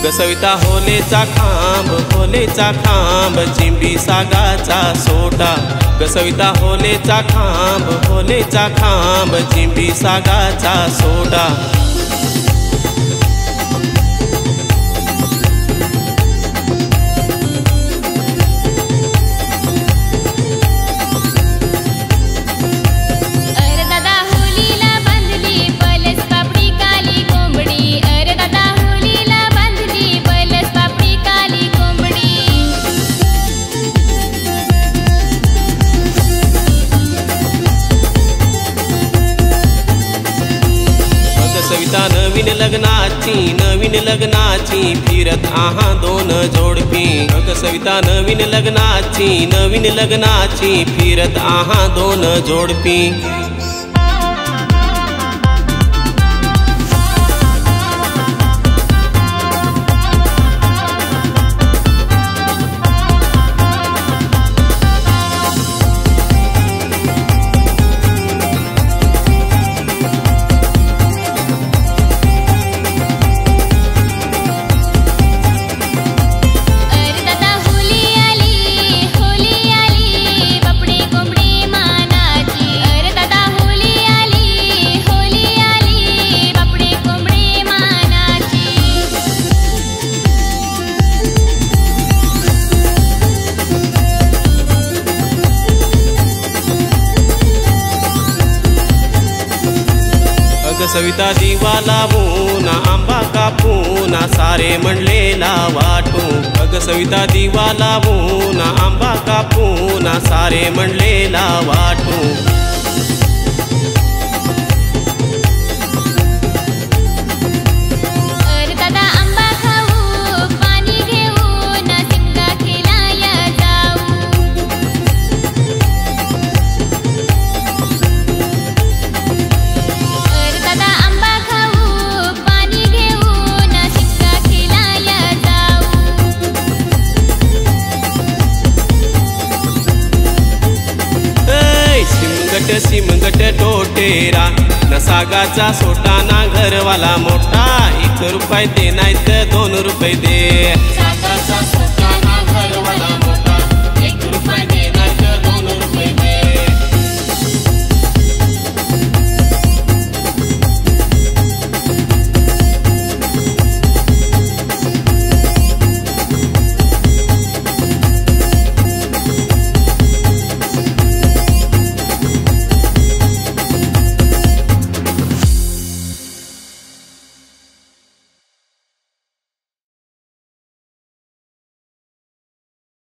सविता होलेचा खांब चिंबी सागाचा सोटा सविता होलेचा खांब चिंबी सागाचा सोटा सविता नवीन लग्नाची फिरत आहा दोन जोडपी सविता नवीन लग्नाची फिरत आहा दोन जोडपी सविता दिवा लावून आंबा कापून सारे म्हणलेला वाटू सविता दिवा लावून आंबा कापून सारे म्हणलेला वाटू सिमगट टोटेरा नसागाचा सोटा ना घरवाला मोठा 1 रुपये दे नाही तर 2 रुपये दे।